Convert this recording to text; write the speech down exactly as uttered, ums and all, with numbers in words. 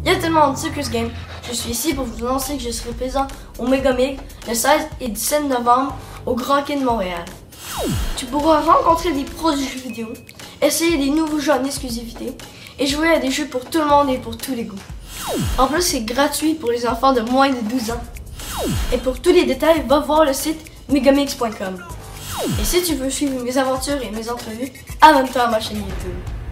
Il y a tellement de Circus Game. Je suis ici pour vous annoncer que je serai présent au Megamig le seize et dix-sept novembre au Grand Quai de Montréal. Tu pourras rencontrer des pros du jeu vidéo, essayer des nouveaux jeux en exclusivité et jouer à des jeux pour tout le monde et pour tous les goûts. En plus, c'est gratuit pour les enfants de moins de douze ans. Et pour tous les détails, va voir le site megamix point com. Et si tu veux suivre mes aventures et mes entrevues, abonne-toi à ma chaîne YouTube.